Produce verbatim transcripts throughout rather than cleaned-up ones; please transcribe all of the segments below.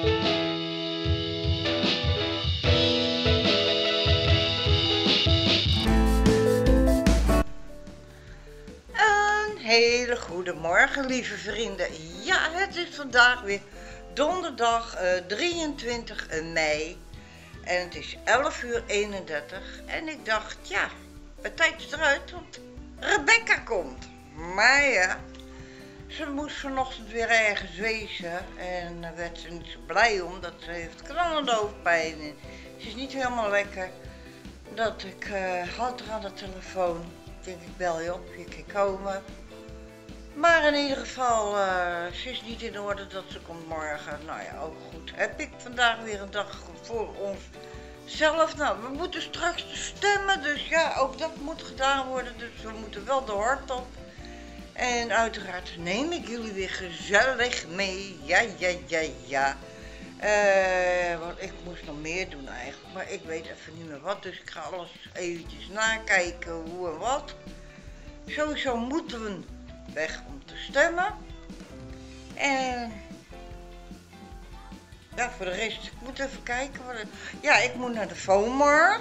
Een hele goede morgen, lieve vrienden. Ja, het is vandaag weer donderdag uh, drieëntwintig mei en het is elf uur eenendertig en ik dacht, ja, het tijd is eruit, want Rebecca komt. Maar ja, ze moest vanochtend weer ergens wezen en daar werd ze niet zo blij om, dat ze heeft knallende hoofdpijn en ze is niet helemaal lekker. Dat ik uh, had haar aan de telefoon, ik denk ik bel je op, je kan komen. Maar in ieder geval, uh, ze is niet in orde dat ze komt morgen. Nou ja, ook goed. Heb ik vandaag weer een dag voor onszelf. Nou, we moeten straks stemmen, dus ja, ook dat moet gedaan worden. Dus we moeten wel de hort op. En uiteraard neem ik jullie weer gezellig mee. Ja, ja, ja, ja. Uh, want ik moest nog meer doen eigenlijk, maar ik weet even niet meer wat. Dus ik ga alles eventjes nakijken, hoe en wat. Sowieso moeten we weg om te stemmen. En ja, voor de rest, ik moet even kijken. Wat het... Ja, ik moet naar de Vomar.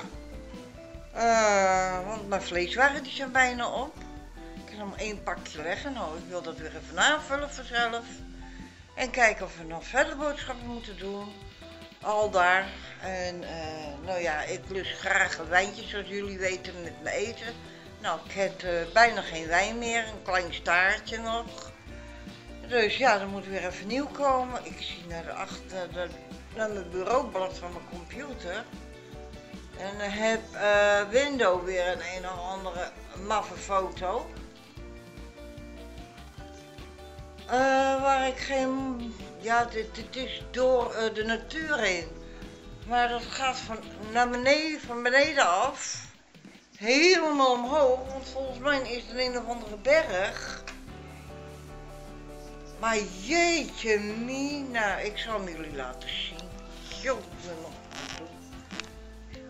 Uh, want mijn vleeswaren die zijn bijna op. Ik heb nog één pakje leggen. Nou, ik wil dat weer even aanvullen vanzelf. En kijken of we nog verder boodschappen moeten doen. Al daar. En uh, nou ja, ik lust graag een wijntje, zoals jullie weten, met mijn eten. Nou, ik heb uh, bijna geen wijn meer, een klein staartje nog. Dus ja, er moet weer even nieuw komen. Ik zie naar, de achter, de, naar mijn bureaublad van mijn computer. En dan heb uh, Window weer een een of andere maffe foto. Uh, waar ik geen... Ja, dit, dit is door uh, de natuur heen. Maar dat gaat van, naar beneden, van beneden af. Helemaal omhoog, want volgens mij is het een of andere berg. Maar jeetje mina, ik zal hem jullie laten zien. Yo, ik ben nog aan het doen.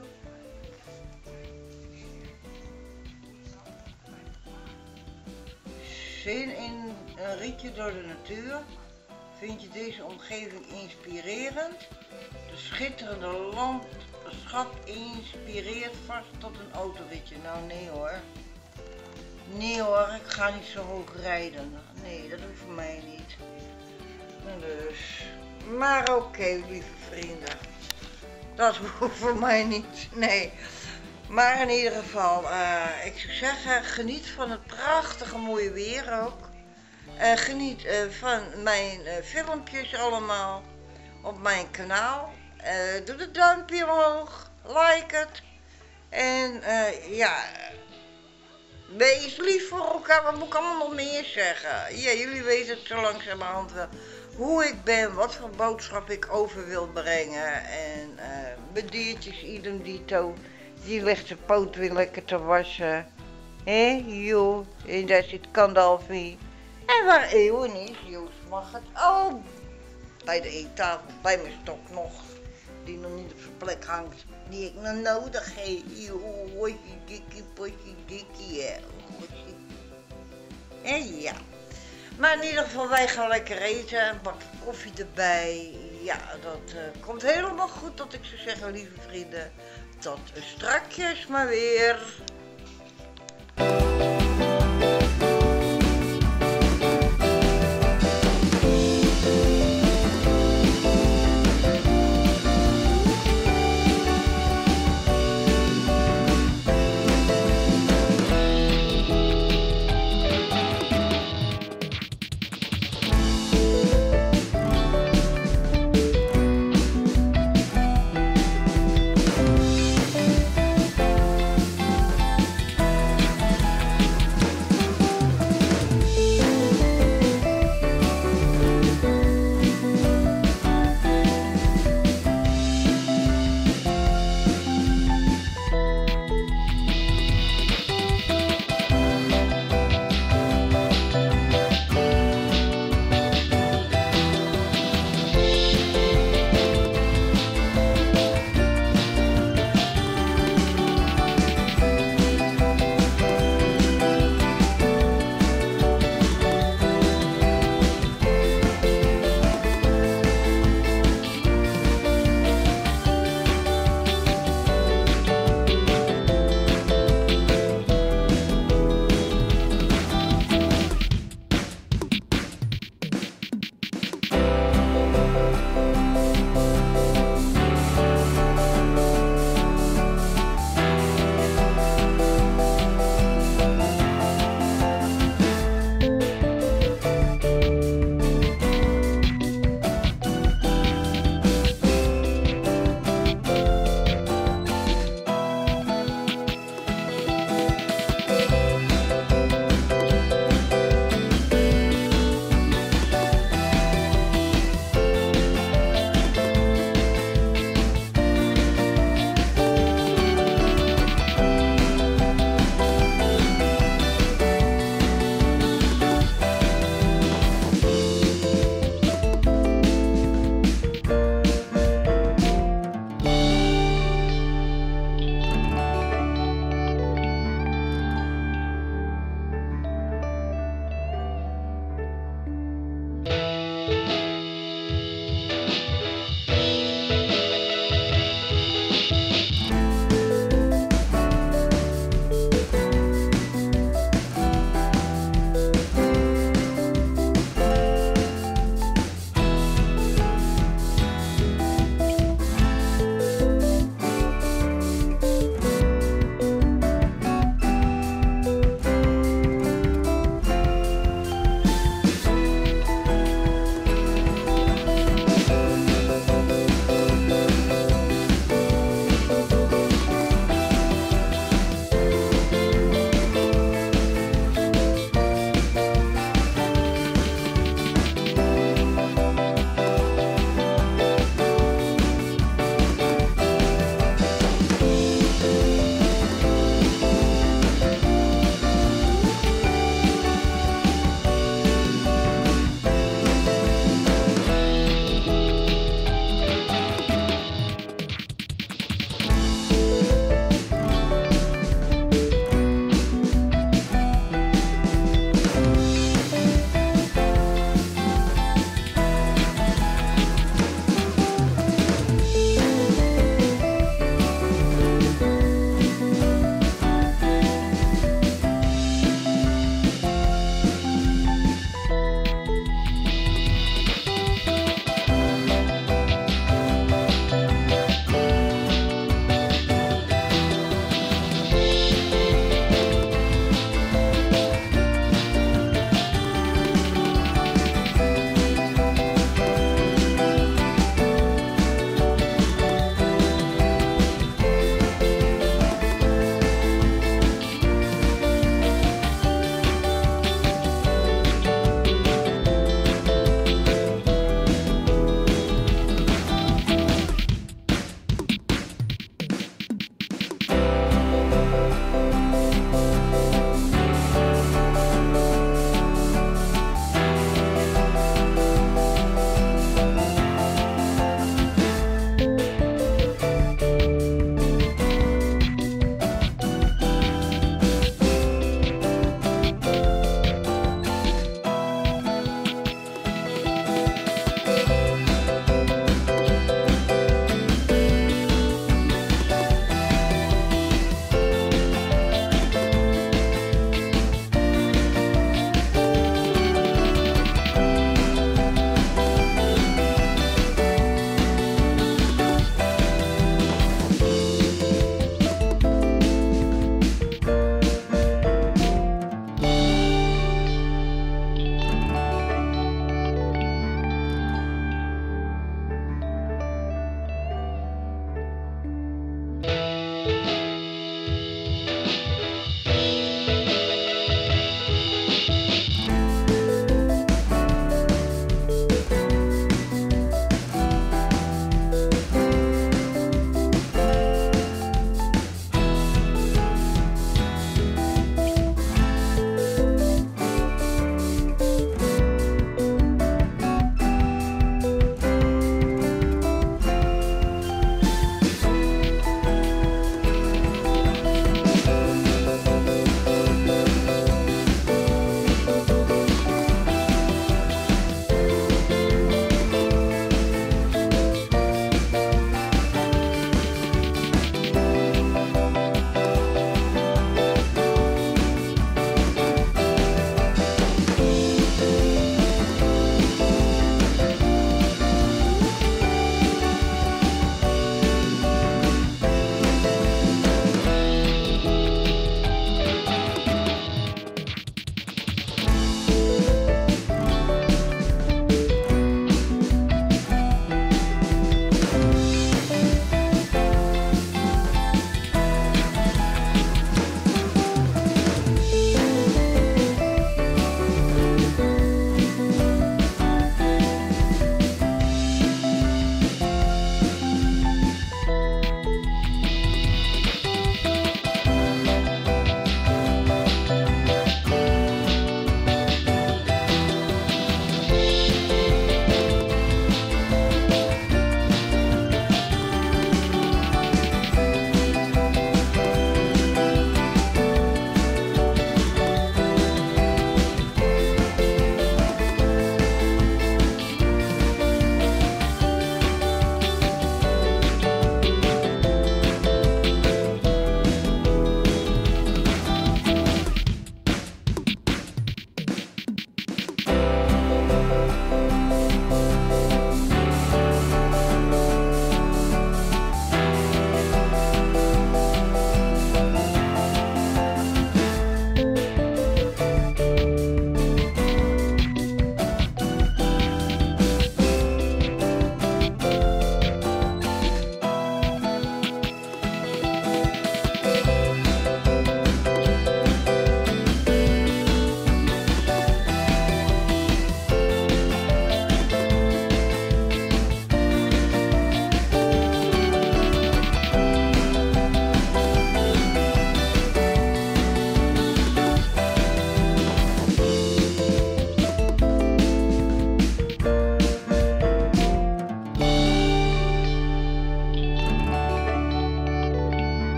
Zin in een ritje door de natuur. Vind je deze omgeving inspirerend? De schitterende landschap inspireert vast tot een autoritje. Nou nee hoor. Nee hoor, ik ga niet zo hoog rijden. Nee, dat hoeft voor mij niet. Dus. Maar oké, okay, lieve vrienden. Dat hoeft voor mij niet. Nee. Maar in ieder geval, uh, ik zou zeggen, geniet van het prachtige mooie weer ook. Uh, geniet uh, van mijn uh, filmpjes allemaal op mijn kanaal. Uh, doe het duimpje omhoog, like het. En uh, ja, wees lief voor elkaar. Wat moet ik allemaal nog meer zeggen? Ja, jullie weten het zo langzamerhand wel. Hoe ik ben, wat voor boodschap ik over wil brengen. En uh, mijn diertjes, idem dito. Die legt zijn poot weer lekker te wassen. Hé, joh. En daar zit Kandalfie. En waar Eeuwen is, Joost mag het. Oh, bij de eettafel, bij mijn stok nog. Die nog niet op zijn plek hangt. Die ik nog nodig heb. Joh, dikkie, potje, dikkie, hè. En ja. Maar in ieder geval, wij gaan lekker eten. Een bakje koffie erbij. Ja, dat uh, komt helemaal goed, dat ik zou zeggen, lieve vrienden. Tot strakjes maar weer.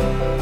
Doei!